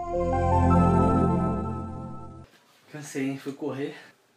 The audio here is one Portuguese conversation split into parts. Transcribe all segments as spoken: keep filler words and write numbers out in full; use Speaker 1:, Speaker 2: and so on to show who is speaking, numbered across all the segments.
Speaker 1: Cansei, hein? Fui correr.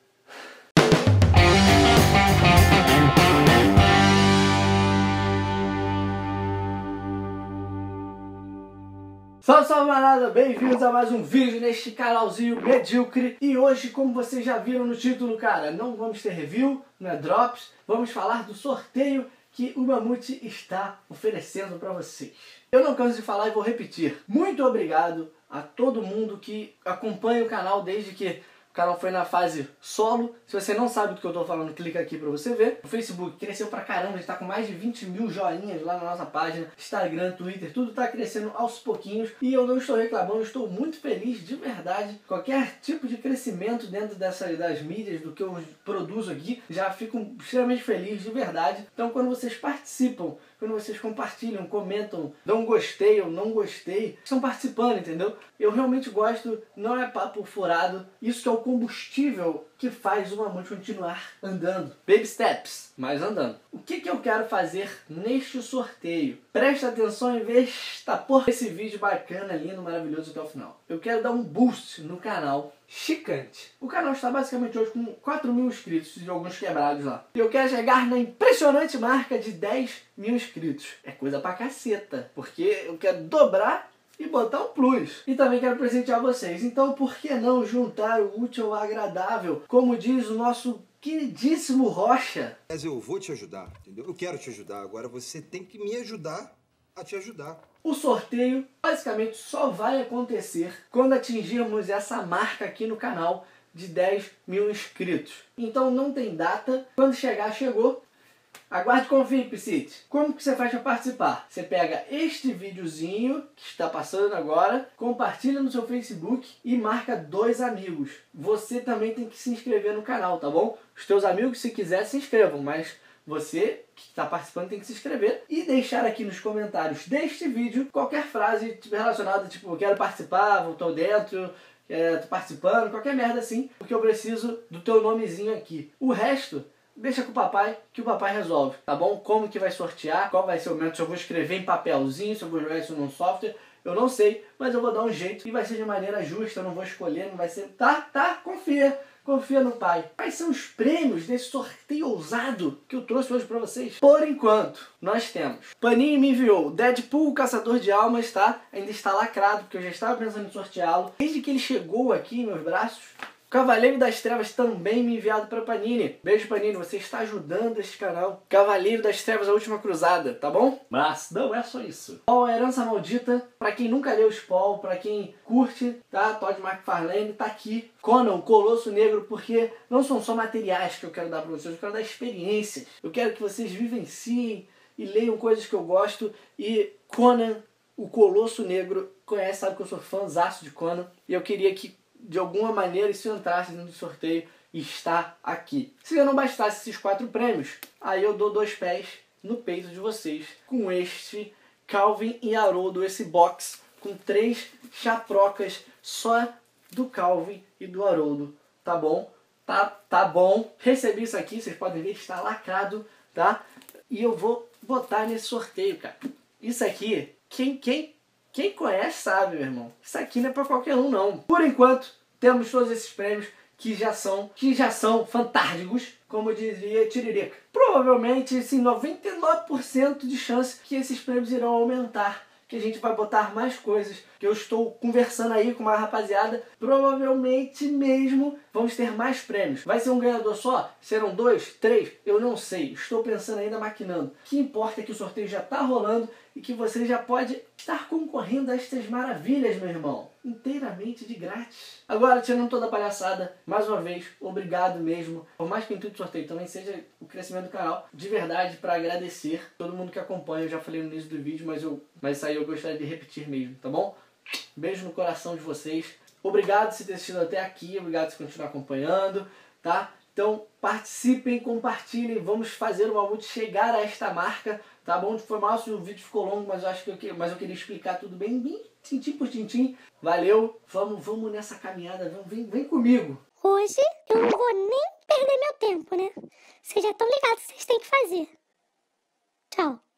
Speaker 1: Salve, salve manada, bem-vindos a mais um vídeo neste canalzinho medíocre. E hoje, como vocês já viram no título, cara, não vamos ter review, não é drops. Vamos falar do sorteio que o Mamute está oferecendo para vocês. Eu não canso de falar e vou repetir. Muito obrigado a todo mundo que acompanha o canal desde que o canal foi na fase solo. Se você não sabe do que eu tô falando, clica aqui pra você ver. O Facebook cresceu pra caramba, a gente tá com mais de vinte mil joinhas lá na nossa página. Instagram, Twitter, tudo tá crescendo aos pouquinhos. E eu não estou reclamando, eu estou muito feliz de verdade. Qualquer tipo de crescimento dentro dessa, das mídias, do que eu produzo aqui, já fico extremamente feliz de verdade. Então quando vocês participam, quando vocês compartilham, comentam, dão um gostei ou não gostei, estão participando, entendeu? Eu realmente gosto, não é papo furado, isso que é o combustível que faz o Mamute continuar andando. Baby steps, mas andando. O que que eu quero fazer neste sorteio? Presta atenção e veja esta porra esse vídeo bacana, lindo, maravilhoso até o final. Eu quero dar um boost no canal chicante. O canal está basicamente hoje com quatro mil inscritos e alguns quebrados lá. E eu quero chegar na impressionante marca de dez mil inscritos. É coisa pra caceta, porque eu quero dobrar e botar um plus. E também quero presentear vocês. Então por que não juntar o útil ao agradável? Como diz o nosso queridíssimo Rocha.
Speaker 2: Mas eu vou te ajudar, entendeu? Eu quero te ajudar. Agora você tem que me ajudar a te ajudar.
Speaker 1: O sorteio basicamente só vai acontecer quando atingirmos essa marca aqui no canal de dez mil inscritos. Então não tem data. Quando chegar, chegou. Aguarde e confie, Psite. Como que você faz para participar? Você pega este videozinho que está passando agora, compartilha no seu Facebook e marca dois amigos. Você também tem que se inscrever no canal, tá bom? Os teus amigos, se quiser, se inscrevam, mas você que está participando tem que se inscrever e deixar aqui nos comentários deste vídeo qualquer frase relacionada, tipo, quero participar, estou dentro, estou participando, qualquer merda assim, porque eu preciso do teu nomezinho aqui. O resto deixa com o papai, que o papai resolve, tá bom? Como que vai sortear, qual vai ser o método, se eu vou escrever em papelzinho, se eu vou jogar isso num software, eu não sei, mas eu vou dar um jeito e vai ser de maneira justa, eu não vou escolher, não vai ser... Tá, tá, confia, confia no pai. Quais são os prêmios desse sorteio ousado que eu trouxe hoje pra vocês? Por enquanto, nós temos... Panini me enviou Deadpool, Caçador de Almas, tá? Ainda está lacrado, porque eu já estava pensando em sorteá-lo. Desde que ele chegou aqui em meus braços, Cavaleiro das Trevas também me enviado para Panini. Beijo, Panini, você está ajudando este canal. Cavaleiro das Trevas, a última cruzada, tá bom? Mas não é só isso. Spawn, a Herança Maldita, para quem nunca leu Spawn, para quem curte, tá? Todd McFarlane tá aqui. Conan, o Colosso Negro, porque não são só materiais que eu quero dar para vocês, eu quero dar experiências. Eu quero que vocês vivenciem e leiam coisas que eu gosto. E Conan, o Colosso Negro, conhece, sabe que eu sou fãzaço de Conan. E eu queria que de alguma maneira isso entrasse dentro do sorteio e está aqui. Se eu não bastasse esses quatro prêmios, aí eu dou dois pés no peito de vocês com este Calvin e Haroldo, esse box com três chaprocas só do Calvin e do Haroldo, tá bom? Tá, tá bom. Recebi isso aqui, vocês podem ver que está lacrado, tá? E eu vou botar nesse sorteio, cara. Isso aqui, quem, quem Quem conhece sabe, meu irmão. Isso aqui não é pra qualquer um, não. Por enquanto, temos todos esses prêmios que já são, que já são fantásticos, como dizia Tiririca. Provavelmente, assim, noventa e nove por cento de chance que esses prêmios irão aumentar, que a gente vai botar mais coisas, que eu estou conversando aí com uma rapaziada, provavelmente mesmo vamos ter mais prêmios. Vai ser um ganhador só? Serão dois? Três? Eu não sei, estou pensando ainda, maquinando. O que importa é que o sorteio já está rolando e que você já pode estar concorrendo a estas maravilhas, meu irmão. Inteiramente de grátis. Agora, tirando toda a palhaçada, mais uma vez, obrigado mesmo. Por mais que o intuito do sorteio também seja o crescimento do canal, de verdade, para agradecer todo mundo que acompanha. Eu já falei no início do vídeo, mas, eu, mas isso aí eu gostaria de repetir mesmo, tá bom? Beijo no coração de vocês. Obrigado por ter assistido até aqui, obrigado por continuar acompanhando, tá? Então participem, compartilhem, vamos fazer o Mamute chegar a esta marca, tá bom? Foi mal se o vídeo ficou longo, mas eu acho que eu, mas eu queria explicar tudo bem, bem tintim por tintim. Valeu, vamos, vamos nessa caminhada, vamos, vem, vem comigo.
Speaker 3: Hoje eu não vou nem perder meu tempo, né? Vocês já estão ligados o que vocês têm que fazer. Tchau.